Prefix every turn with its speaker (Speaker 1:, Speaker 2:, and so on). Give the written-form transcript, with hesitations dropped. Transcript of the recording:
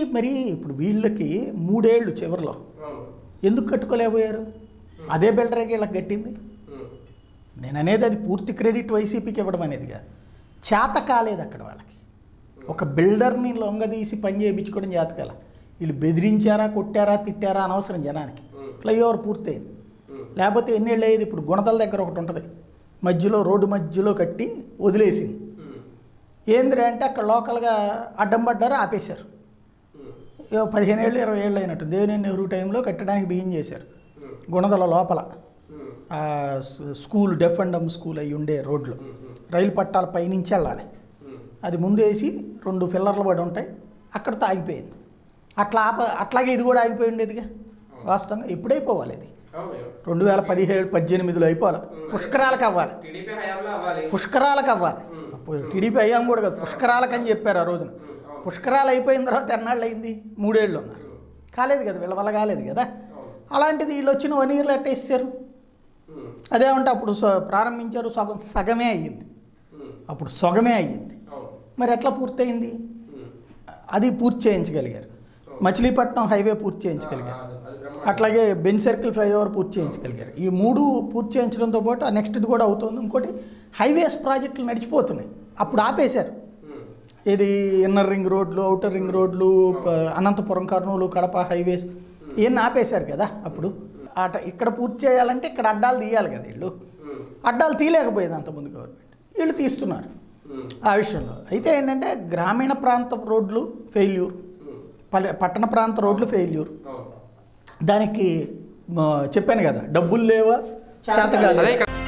Speaker 1: మరి ఇప్పుడు వీళ్ళకి 3 ఏళ్ళు చివరిలో ఎందుకు కట్టుకోలేకపోయారు? అదే బిల్డర్కి వీళ్ళకి కట్టింది. నేను అనేది అది పూర్తి క్రెడిట్ వైసీపీకి ఇవ్వడం అనేది కాదు, చేత కాలేదు అక్కడ వాళ్ళకి. ఒక బిల్డర్ని లొంగదీసి పని చేయించుకోవడం చేత కాల. వీళ్ళు బెదిరించారా, కొట్టారా, తిట్టారా అనవసరం జనానికి. ఫ్లైఓవర్ పూర్తయింది. లేకపోతే ఎన్నేళ్ళు అయ్యేది? ఇప్పుడు గుణతల దగ్గర ఒకటి ఉంటుంది, మధ్యలో రోడ్డు మధ్యలో కట్టి వదిలేసింది. ఏంద్రా అంటే అక్కడ లోకల్గా అడ్డం పడ్డారు, ఆపేశారు. 15 ఏళ్ళు 20 ఏళ్ళు అయినట్టు దేవినేని నెహ్రూ టైంలో కట్టడానికి బిగిన్ చేశారు. గుణదల లోపల school, deaf and dumb school అయి ఉండే రోడ్లు, రైలు పట్టాల పైనుంచి వెళ్ళాలి. అది ముందేసి 2 పిల్లర్లు పడి ఉంటాయి, అక్కడితో ఆగిపోయింది. అట్లాగే ఇది కూడా ఆగిపోయి ఉండేదిగా. వాస్తవంగా ఎప్పుడైపోవాలి? ఇది 2017-18లో అయిపోవాలి. పుష్కరాలకు అవ్వాలి, పుష్కరాలకు అవ్వాలి. టీడీపీ అయ్యాం కూడా కదా, పుష్కరాలకు అని చెప్పారు ఆ రోజున. పుష్కరాలు అయిపోయిన తర్వాత ఎన్నాళ్ళు అయింది? 3 ఏళ్ళు ఉన్నారు. కాలేదు కదా, వీళ్ళ వల్ల కాలేదు కదా. అలాంటిది వీళ్ళు వచ్చిన 1 ఇయర్లో ఎట్టేసారు. అదేమంటే అప్పుడు ప్రారంభించారు, సగమే అయ్యింది. అప్పుడు సగమే అయ్యింది. మరి ఎట్లా పూర్తయింది? అది పూర్తి చేయించగలిగారు. మచిలీపట్నం హైవే పూర్తి చేయించగలిగారు. అట్లాగే బెంచ్ సర్కిల్ ఫ్లైఓవర్ పూర్తి చేయించగలిగారు. ఈ 3 పూర్తి చేయించడంతో పాటు ఆ నెక్స్ట్ది కూడా అవుతుంది. ఇంకోటి హైవేస్ ప్రాజెక్టులు నడిచిపోతున్నాయి, అప్పుడు ఆపేశారు. ఇది ఇన్నర్ రింగ్ రోడ్లు, అవుటర్ రింగ్ రోడ్లు, అనంతపురం, కర్నూలు, కడప హైవేస్ ఇవన్నీ ఆపేశారు కదా. అప్పుడు ఇక్కడ పూర్తి చేయాలంటే ఇక్కడ అడ్డాలు తీయాలి కదా. వీళ్ళు అడ్డాలు తీయలేకపోయేది అంతకుముందు గవర్నమెంట్, వీళ్ళు తీస్తున్నారు ఆ విషయంలో. అయితే ఏంటంటే గ్రామీణ ప్రాంత రోడ్లు ఫెయిల్యూర్, పట్టణ ప్రాంత రోడ్లు ఫెయిల్యూర్. దానికి చెప్పాను కదా, డబ్బులు లేవా, చేతగాలేదు.